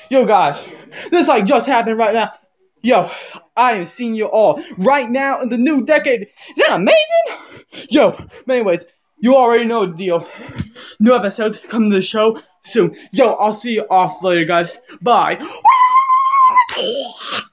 Yo, guys, this like just happened right now. Yo, I am seeing you all right now in the new decade. Is that amazing? Yo, but anyways, you already know the deal. New episodes coming to the show soon. Yo, I'll see you off later, guys. Bye.